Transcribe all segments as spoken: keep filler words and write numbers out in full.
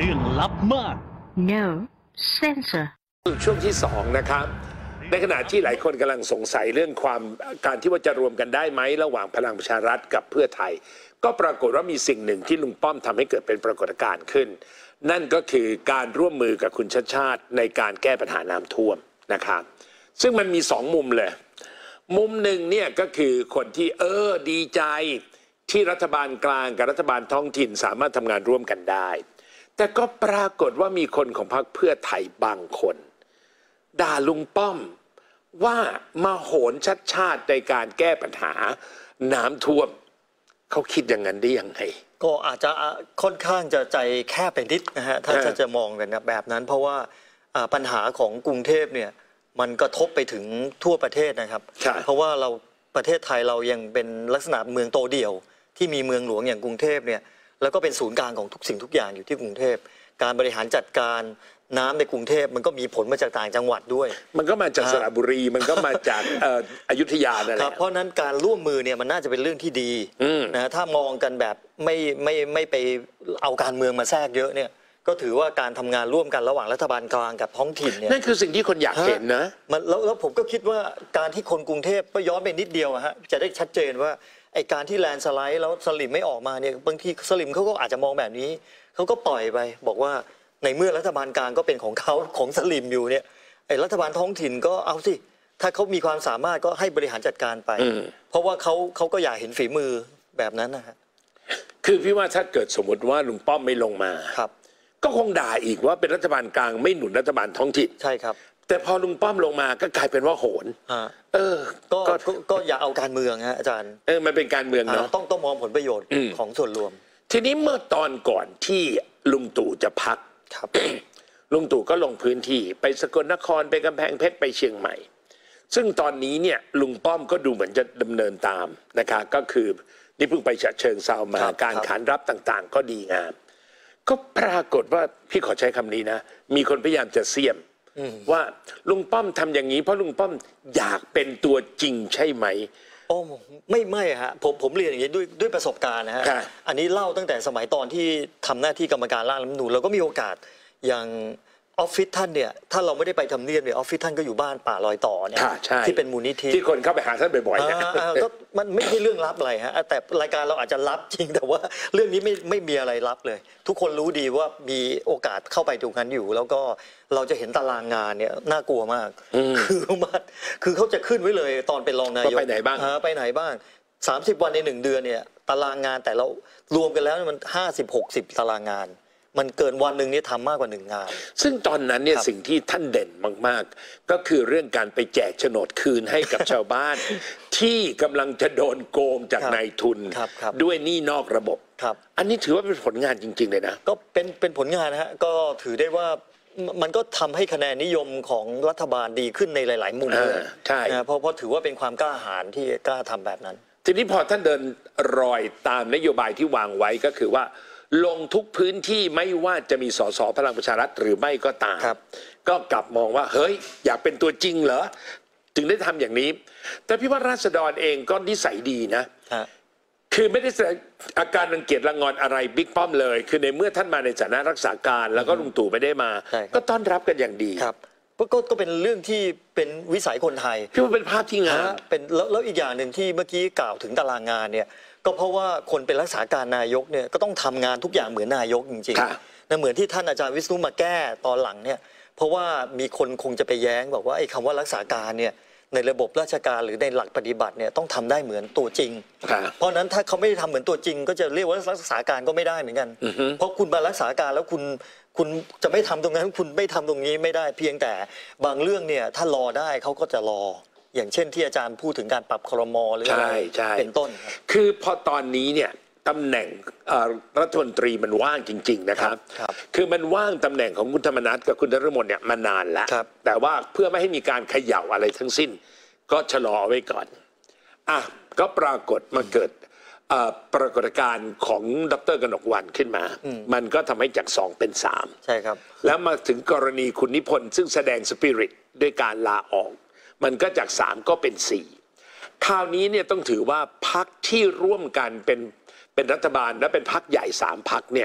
รื่องลับมาก No censor ช่วงที่สองนะครับในขณะที่หลายคนกำลังสงสัยเรื่องความการที่ว่าจะรวมกันได้ไหมระหว่างพลังประชารัฐกับเพื่อไทยก็ปรากฏว่ามีสิ่งหนึ่งที่ลุงป้อมทำให้เกิดเป็นปรากฏการณ์ขึ้นนั่นก็คือการร่วมมือกับคุณชัชชาติในการแก้ปัญหาน้ำท่วมนะครับซึ่งมันมีสองมุมเลยมุมหนึ่งเนี่ยก็คือคนที่เออดีใจที่รัฐบาลกลางกับรัฐบาลท้องถิ่นสามารถทำงานร่วมกันได้แต่ก็ปรากฏว่ามีคนของพรรคเพื่อไทยบางคนด่าลุงป้อมว่ามาโหนชัดชาติในการแก้ปัญหาน้ำท่วมเขาคิดอย่างนั้นได้ยังไงก็อาจจะค่อนข้างจะใจแคบไปนิดนะฮะถ้าถ้าจะมองกันแบบนั้นเพราะว่าปัญหาของกรุงเทพเนี่ยมันกระทบไปถึงทั่วประเทศนะครับเพราะว่าเราประเทศไทยเรายังเป็นลักษณะเมืองโตเดี่ยวที่มีเมืองหลวงอย่างกรุงเทพเนี่ยแล้วก็เป็นศูนย์กลางของทุกสิ่งทุกอย่างอยู่ที่กรุงเทพการบริหารจัดการน้ำในกรุงเทพมันก็มีผลมาจากต่างจังหวัดด้วยมันก็มาจากสระบุรีมันก็มาจากอยุธยานั่นแหละเพราะนั้นการร่วมมือเนี่ยมันน่าจะเป็นเรื่องที่ดีนะถ้ามองกันแบบไม่ไม่ไม่ไปเอาการเมืองมาแทรกเยอะเนี่ยก็ถือว่าการทำงานร่วมกันระหว่างรัฐบาลกลางกับท้องถิ่นเนี่ยนั่นคือสิ่งที่คนอยากเห็นนะมันแล้วแล้วผมก็คิดว่าการที่คนกรุงเทพก็ย้อนไปนิดเดียวฮะจะได้ชัดเจนว่าไอการที่แลนสไลด์แล้วสลิมไม่ออกมาเนี่ยบางทีสลิมเขาก็อาจจะมองแบบนี้เขาก็ปล่อยไปบอกว่าในเมื่อรัฐบาลกลางก็เป็นของเขาของสลิมอยู่เนี่ยไอรัฐบาลท้องถิ่นก็เอาสิถ้าเขามีความสามารถก็ให้บริหารจัดการไปเพราะว่าเขาเขาก็อยากเห็นฝีมือแบบนั้นนะฮะคือพี่ว่าถ้าเกิดสมมติว่าลุงป้อมไม่ลงมาครับก็คงด่าอีกว่าเป็นรัฐบาลกลางไม่หนุนรัฐบาลท้องถิ่นใช่ครับแต่พอลุงป้อมลงมาก็กลายเป็นว่าโหนเออก็ก็อย่าเอาการเมืองฮะอาจารย์เออมันเป็นการเมืองเนาะต้องต้องมองผลประโยชน์ของส่วนรวมทีนี้เมื่อตอนก่อนที่ลุงตู่จะพักครับลุงตู่ก็ลงพื้นที่ไปสกลนครไปกำแพงเพชรไปเชียงใหม่ซึ่งตอนนี้เนี่ยลุงป้อมก็ดูเหมือนจะดำเนินตามนะคะก็คือนี่เพิ่งไปฉะเชิงเทรามาการขานรับต่างๆก็ดีงามก็ปรากฏว่าพี่ขอใช้คำนี้นะมีคนพยายามจะเสี่ยมว่าลุงป้อมทำอย่างนี้เพราะลุงป้อมอยากเป็นตัวจริงใช่ไหมโอ้ไม่ไม่ฮะผมผมเรียนอย่างนี้ด้วยด้วยประสบการณ์นะฮะอันนี้เล่าตั้งแต่สมัยตอนที่ทำหน้าที่กรรมการร่างรัฐธรรมนูญเราก็มีโอกาสอย่างออฟฟิศท่านเนี่ยถ้าเราไม่ได้ไปทำเนียบเนี่ยออฟฟิศท่านก็อยู่บ้านป่าลอยต่อเนี่ยที่เป็นมูลนิธิที่คนเข้าไปหาท่านบ่อยๆเนี่ยก็มันไม่ใช่เรื่องลับอะไรฮะแต่รายการเราอาจจะลับจริงแต่ว่าเรื่องนี้ไม่ไม่มีอะไรลับเลยทุกคนรู้ดีว่ามีโอกาสเข้าไปตรงนั้นอยู่แล้วก็เราจะเห็นตารางงานเนี่ยน่ากลัวมากคือมันคือเขาจะขึ้นไว้เลยตอนเป็นรองนายกไปไหนบ้างไปไหนบ้างสามสิบวันในหนึ่งเดือนเนี่ยตารางงานแต่เรารวมกันแล้วมันห้าสิบหกสิบตารางงานมันเกินวันหนึ่งนี่ทำมากกว่าหนึ่งงานซึ่งตอนนั้นเนี่ยสิ่งที่ท่านเด่นมากๆก็คือเรื่องการไปแจกโฉนดคืนให้กับชาวบ้านที่กำลังจะโดนโกงจากนายทุนด้วยหนี้นอกระบบอันนี้ถือว่าเป็นผลงานจริงๆเลยนะก็เป็นเป็นผลงานนะฮะก็ถือได้ว่ามันก็ทำให้คะแนนนิยมของรัฐบาลดีขึ้นในหลายๆมุมเลยใช่เพราะเพราะถือว่าเป็นความกล้าหาญที่กล้าทำแบบนั้นทีนี้พอท่านเดินรอยตามนโยบายที่วางไว้ก็คือว่าลงทุกพื้นที่ไม่ว่าจะมีสสพลังประชารัฐหรือไม่ก็ตามก็กลับมองว่าเฮ้ยอยากเป็นตัวจริงเหรอถึงได้ทำอย่างนี้แต่พี่ว่าราษฎรเองก็นิสัยดีนะคือไม่ได้แสดงอาการรังเกียจรังงอนอะไรบิ๊กป้อมเลยคือในเมื่อท่านมาในฐานะรักษาการแล้วก็ลุงตู่ไม่ได้มาก็ต้อนรับกันอย่างดีครับก็ก็เป็นเรื่องที่เป็นวิสัยคนไทยพี่ว่าเป็นภาพที่งามเป็นแล้วอีกอย่างหนึ่งที่เมื่อกี้กล่าวถึงตารางงานเนี่ยก็เพราะว่าคนเป็นรักษาการนายกเนี่ยก็ต้องทำงานทุกอย่างเหมือนนายกจริงๆนะเหมือนที่ท่านอาจารย์วิษณุมาแก้ตอนหลังเนี่ยเพราะว่ามีคนคงจะไปแย้งบอกว่าไอ้คำว่ารักษาการเนี่ยในระบบราชการหรือในหลักปฏิบัติเนี่ยต้องทำได้เหมือนตัวจริงเพราะนั้นถ้าเขาไม่ได้ทำเหมือนตัวจริงก็จะเรียกว่ารักษาการก็ไม่ได้เหมือนกันเพราะคุณมารักษาการแล้วคุณคุณจะไม่ทำตรงนั้นคุณไม่ทำตรงนี้ไม่ได้เพียงแต่บางเรื่องเนี่ยถ้ารอได้เขาก็จะรออย่างเช่นที่อาจารย์พูดถึงการปรับครม.หรืออะไรเป็นต้นคือพอตอนนี้เนี่ยตำแหน่งรัฐมนตรีมันว่างจริงๆนะครับคือมันว่างตำแหน่งของคุณธรรมนัสกับคุณนฤมลเนี่ยมานานแล้วแต่ว่าเพื่อไม่ให้มีการเขย่าอะไรทั้งสิ้นก็ชะลอไว้ก่อนอ่ะก็ปรากฏมาเกิดปรากฏการณ์ของดร.กนกวรรณขึ้นมามันก็ทำให้จากสองเป็นสามใช่ครับแล้วมาถึงกรณีคุณนิพนธ์ซึ่งแสดงสปิริตด้วยการลาออกมันก็จากสามก็เป็นสี่คราวนี้เนี่ยต้องถือว่าพรรคที่ร่วมกันเป็นเป็นรัฐบาลและเป็นพรรคใหญ่สามพรรคเนี่ย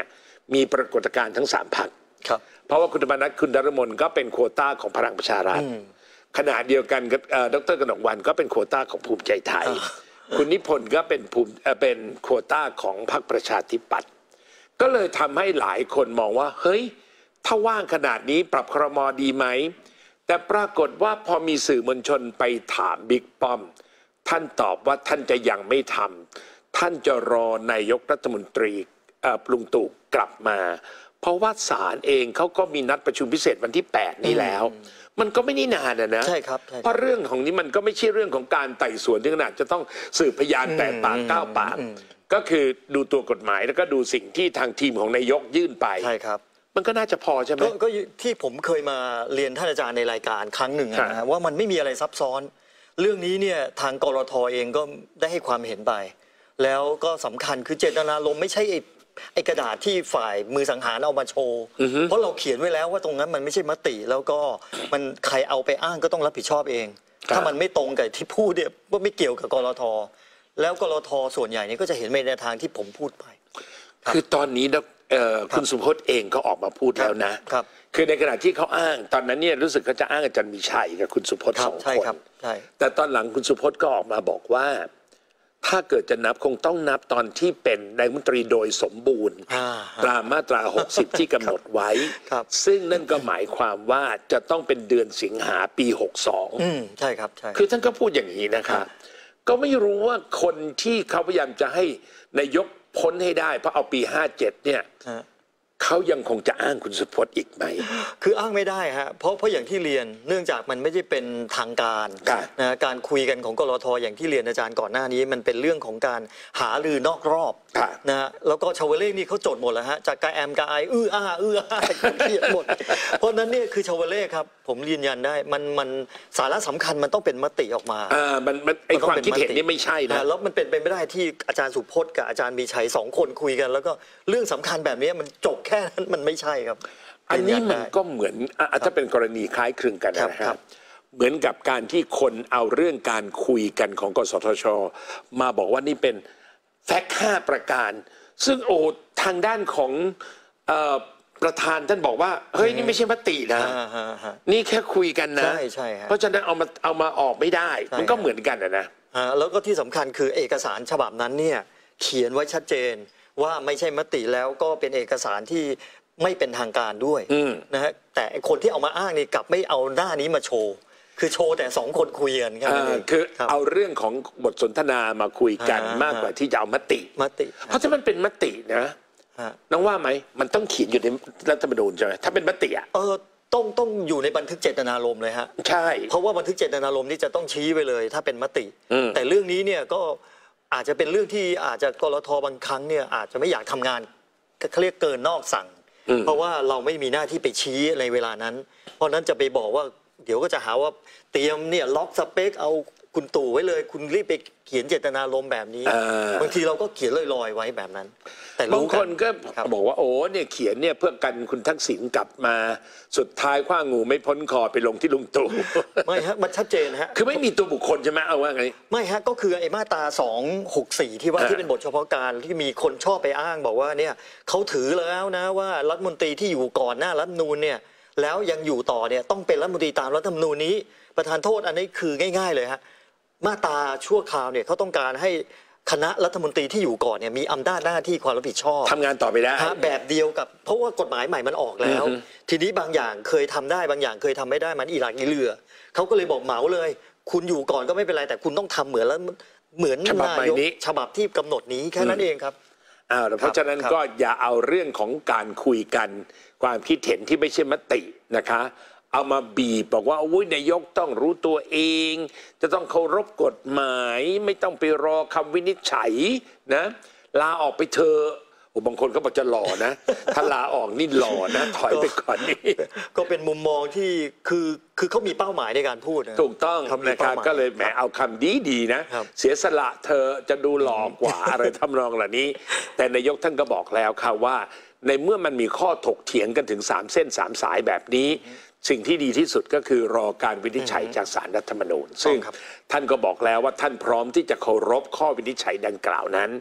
มีปรากฏการณ์ทั้งสามพรรคเพราะว่าคุณธรรมนัสคุณนฤมลก็เป็นโควต้าของพลังประชารัฐขณะเดียวกันดร.กนกวรรณก็เป็นโควต้าของภูมิใจไทยคุณนิพนธ์ก็เป็นภูมิเป็นโควต้าของพรรคประชาธิปัตย์ก็เลยทำให้หลายคนมองว่าเฮ้ยถ้าว่างขนาดนี้ปรับครม.ดีไหมแต่ปรากฏว่าพอมีสื่อมวลชนไปถามบิ๊กป้อมท่านตอบว่าท่านจะยังไม่ทำท่านจะรอนายกรัฐมนตรีลุงตู่กลับมาเพราะว่าศาลเองเขาก็มีนัดประชุมพิเศษวันที่แปดนี้แล้วมันก็ไม่ได้นานนะใช่ครับเพราะเรื่องของนี้มันก็ไม่ใช่เรื่องของการไต่สวนที่ขนาดจะต้องสืบพยานแปดปากเก้าปากก็คือดูตัวกฎหมายแล้วก็ดูสิ่งที่ทางทีมของนายกยื่นไปใช่ครับมันก็น่าจะพอใช่ไหมก็ที่ผมเคยมาเรียนท่านอาจารย์ในรายการครั้งหนึ่งนะว่ามันไม่มีอะไรซับซ้อนเรื่องนี้เนี่ยทางกรท.เองก็ได้ให้ความเห็นไปแล้วก็สำคัญคือเจตนารมณ์ไม่ใช่ไอ้กระดาษที่ฝ่ายมือสังหารเอามาโชว์เพราะเราเขียนไว้แล้วว่าตรงนั้นมันไม่ใช่มติแล้วก็มันใครเอาไปอ้างก็ต้องรับผิดชอบเองถ้ามันไม่ตรงกับที่พูดเนี่ยว่าไม่เกี่ยวกับกรท.แล้วกรท.ส่วนใหญ่นี่ก็จะเห็นไปในทางที่ผมพูดไปคือตอนนี้นะคุณสุพจน์เองก็ออกมาพูดแล้วนะคือในขณะที่เขาอ้างตอนนั้นเนี่ยรู้สึกเขาจะอ้างอาจารย์มีชัยกับคุณสุพจน์สองคนแต่ตอนหลังคุณสุพจน์ก็ออกมาบอกว่าถ้าเกิดจะนับคงต้องนับตอนที่เป็นนายกรัฐมนตรีโดยสมบูรณ์ตามมาตราหกสิบที่กำหนดไว้ซึ่งนั่นก็หมายความว่าจะต้องเป็นเดือนสิงหาปีหกสิบสองใช่ครับใช่คือท่านก็พูดอย่างนี้นะครับก็ไม่รู้ว่าคนที่เขาพยายามจะให้นายกพ้นให้ได้เพราะเอาปีห้าเจ็ดเนี่ยเขายังคงจะอ้างคุณสุพจน์อีกไหมคืออ้างไม่ได้ฮะเพราะเพราะอย่างที่เรียนเนื่องจากมันไม่ได้เป็นทางการนะการคุยกันของกรท.อย่างที่เรียนอาจารย์ก่อนหน้านี้มันเป็นเรื่องของการหารือนอกรอบนะฮะแล้วก็ชาวเล่นี่เขาจดหมดแล้วฮะจากกาแอมกาไออื้ออ้าอื้ออ้าเขียนหมดเพราะนั้นเนี่ยคือชาวเล่ครับผมยืนยันได้มันมันสาระสำคัญมันต้องเป็นมติออกมาอ่ามันมันไอความคิดเห็นนี่ไม่ใช่นะแล้วมันเป็นไปไม่ได้ที่อาจารย์สุพจน์กับอาจารย์มีชัยสองคนคุยกันแล้วก็เรื่องสำคัญแบบนี้มันจบแค่นั้นมันไม่ใช่ครับอันนี้มันก็เหมือนอาจจะเป็นกรณีคล้ายคลึงกันนะครับเหมือนกับการที่คนเอาเรื่องการคุยกันของกสทช.มาบอกว่านี่เป็นแฟกต์ห้าประการซึ่งโอ้ทางด้านของประธานท่านบอกว่าเฮ้ยนี่ไม่ใช่มตินะนี่แค่คุยกันนะเพราะฉะนั้นเอามาเอามาออกไม่ได้มันก็เหมือนกันนะแล้วก็ที่สำคัญคือเอกสารฉบับนั้นเนี่ยเขียนไว้ชัดเจนว่าไม่ใช่มติแล้วก็เป็นเอกสารที่ไม่เป็นทางการด้วยนะฮะแต่คนที่เอามาอ้างนี่กลับไม่เอาหน้านี้มาโชว์คือโชว์แต่สองคนคุยกันคือเอาเรื่องของบทสนทนามาคุยกันมากกว่าที่จะเอามติมติเพราะถ้ามันเป็นมตินะน้องว่าไหมมันต้องเขียนอยู่ในรัฐธรรมนูญใช่ไหมถ้าเป็นมติอ่ะเออต้องต้องอยู่ในบันทึกเจตนารมณ์เลยฮะใช่เพราะว่าบันทึกเจตนารมณ์นี่จะต้องชี้ไปเลยถ้าเป็นมติแต่เรื่องนี้เนี่ยก็อาจจะเป็นเรื่องที่อาจจะกรท.บางครั้งเนี่ยอาจจะไม่อยากทำงานเขาเรียกเกินนอกสั่งเพราะว่าเราไม่มีหน้าที่ไปชี้ในเวลานั้นเพราะนั้นจะไปบอกว่าเดี๋ยวก็จะหาว่าเตรียมเนี่ยล็อกสเปคเอาคุณตู่ไว้เลยคุณรีบไปเขียนเจตนารมณ์แบบนี้บางทีเราก็เขียนลอยๆไว้แบบนั้นแต่บางคนก็บอกว่าโอ้เนี่ยเขียนเนี่ยเพื่อกันคุณทักษิณกลับมาสุดท้ายคว้างูไม่พ้นคอไปลงที่ลุงตู่ไม่ฮะมันชัดเจนฮะคือไม่มีตัวบุคคลใช่ไหมเอาว่าไงไม่ฮะก็คือไอ้มาตราสองหกสี่ที่ว่าที่เป็นบทเฉพาะการที่มีคนชอบไปอ้างบอกว่าเนี่ยเขาถือแล้วนะว่ารัฐมนตรีที่อยู่ก่อนหน้ารัฐธรรมนูญเนี่ยแล้วยังอยู่ต่อเนี่ยต้องเป็นรัฐมนตรีตามรัฐธรรมนูญนี้ประธานโทษอันนี้คือง่ายๆเลยฮะมาตราชั่วคราวเนี่ยเขาต้องการให้คณะรัฐมนตรีที่อยู่ก่อนเนี่ยมีอำนาจหน้าที่ความรับผิดชอบทำงานต่อไปได้แบบเดียวกับเพราะว่ากฎหมายใหม่มันออกแล้วทีนี้บางอย่างเคยทำได้บางอย่างเคยทำไม่ได้มันอีหลักอีเหลือเขาก็เลยบอกเหมาเลยคุณอยู่ก่อนก็ไม่เป็นไรแต่คุณต้องทำเหมือนแล้วเหมือนฉบับใหม่นี้ฉบับที่กำหนดนี้แค่นั้นเองครับอ้าวเพราะฉะนั้นก็อย่าเอาเรื่องของการคุยกันความคิดเห็นที่ไม่ใช่มตินะคะเอามาบีบบอกว่าโอ้ยนายกต้องรู้ตัวเองจะต้องเคารพกฎหมายไม่ต้องไปรอคำวินิจฉัยนะลาออกไปเถอะโอ้บางคนก็บอกจะหล่อนะถ้าลาออกนี่หล่อนะถอยไปก่อนนี่ก็เป็นมุมมองที่คือคือเขามีเป้าหมายในการพูดถูกต้องนะครับก็เลยแหมเอาคำดีดีนะเสียสละเธอจะดูหล่อกว่าอะไรทำนองเหล่านี้แต่นายกท่านก็บอกแล้วค่ะว่าในเมื่อมันมีข้อถกเถียงกันถึงสามเส้นสามสายแบบนี้สิ่งที่ดีที่สุดก็คือรอการวินิจฉัยจากศาลรัฐธรรมนูญซึ่งท่านก็บอกแล้วว่าท่านพร้อมที่จะเคารพข้อวินิจฉัยดังกล่าวนั้น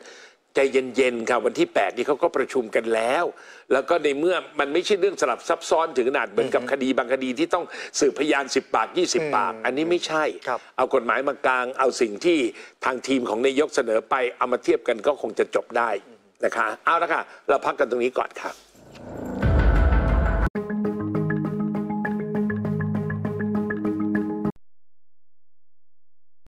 ใจเย็นๆค่ะวันที่แปดนี่เขาก็ประชุมกันแล้ว แล้วก็ในเมื่อมันไม่ใช่เรื่องสลับซับซ้อนถึงขนาดเหมือนกับคดีบางคดีที่ต้องสืบพยานสิบปากยี่สิบปากอันนี้ไม่ใช่เอากฎหมายมากลางเอาสิ่งที่ทางทีมของนายกเสนอไปเอามาเทียบกันก็คงจะจบได้นะคะเอาละค่ะเราพักกันตรงนี้ก่อนค่ะ